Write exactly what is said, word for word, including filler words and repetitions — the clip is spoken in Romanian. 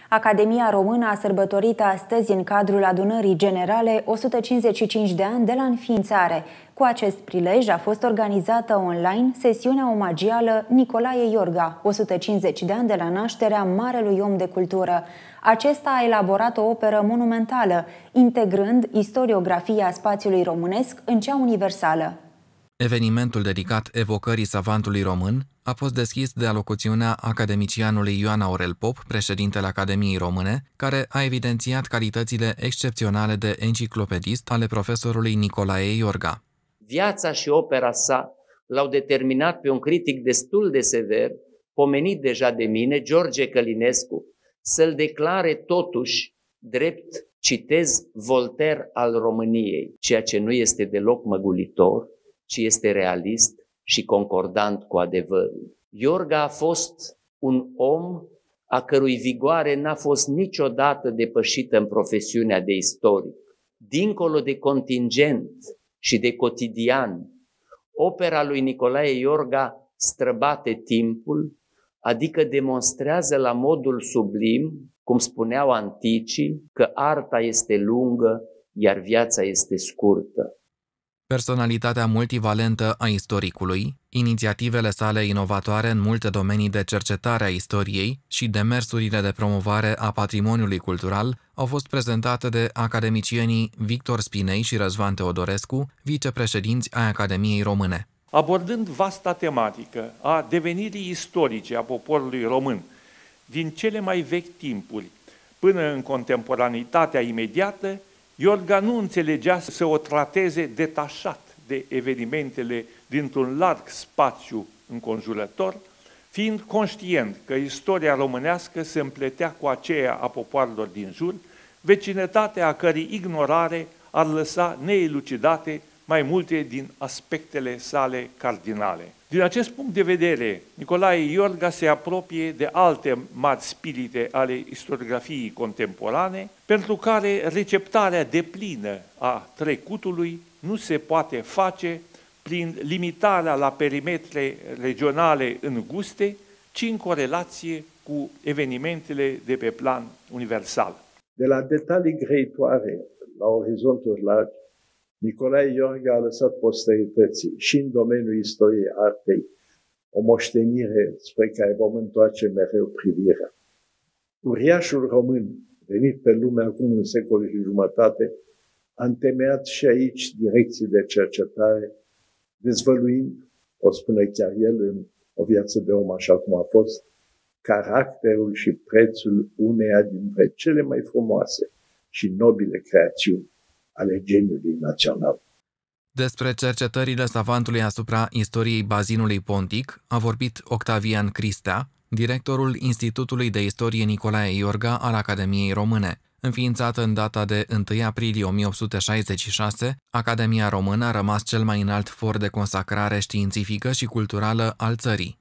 Academia Română a sărbătorit astăzi, în cadrul adunării generale, o sută cincizeci și cinci de ani de la înființare. Cu acest prilej a fost organizată online sesiunea omagială Nicolae Iorga, o sută cincizeci de ani de la nașterea marelui om de cultură. Acesta a elaborat o operă monumentală, integrând istoriografia spațiului românesc în cea universală. Evenimentul dedicat evocării savantului român a fost deschis de alocuțiunea academicianului Ioan Aurel Pop, președintele Academiei Române, care a evidențiat calitățile excepționale de enciclopedist ale profesorului Nicolae Iorga. Viața și opera sa l-au determinat pe un critic destul de sever, pomenit deja de mine, George Călinescu, să-l declare totuși drept, citez, Voltaire al României, ceea ce nu este deloc măgulitor, ci este realist și concordant cu adevărul. Iorga a fost un om a cărui vigoare n-a fost niciodată depășită în profesiunea de istoric. Dincolo de contingent și de cotidian, opera lui Nicolae Iorga străbate timpul, adică demonstrează la modul sublim, cum spuneau anticii, că arta este lungă, iar viața este scurtă. Personalitatea multivalentă a istoricului, inițiativele sale inovatoare în multe domenii de cercetare a istoriei și demersurile de promovare a patrimoniului cultural au fost prezentate de academicienii Victor Spinei și Răzvan Teodorescu, vicepreședinți ai Academiei Române. Abordând vasta tematică a devenirii istorice a poporului român din cele mai vechi timpuri până în contemporanitatea imediată, Iorga nu înțelegea să o trateze detașat de evenimentele dintr-un larg spațiu înconjurător, fiind conștient că istoria românească se împletea cu aceea a popoarelor din jur, vecinătatea a cărei ignorare ar lăsa neelucidate mai multe din aspectele sale cardinale. Din acest punct de vedere, Nicolae Iorga se apropie de alte mari spirite ale istoriografiei contemporane, pentru care receptarea deplină a trecutului nu se poate face prin limitarea la perimetre regionale înguste, ci în corelație cu evenimentele de pe plan universal. De la detalii grăitoare la orizonturi largi, Nicolae Iorga a lăsat posterității și în domeniul istoriei artei o moștenire spre care vom întoarce mereu privirea. Uriașul român, venit pe lume acum un secol și jumătate, a întemeiat și aici direcții de cercetare, dezvăluind, o spune chiar el în O viață de om așa cum a fost, caracterul și prețul uneia dintre cele mai frumoase și nobile creațiuni ale geniului național. Despre cercetările savantului asupra istoriei bazinului pontic a vorbit Octavian Cristea, directorul Institutului de Istorie Nicolae Iorga al Academiei Române. Înființată în data de întâi aprilie o mie opt sute șaizeci și șase, Academia Română a rămas cel mai înalt for de consacrare științifică și culturală al țării.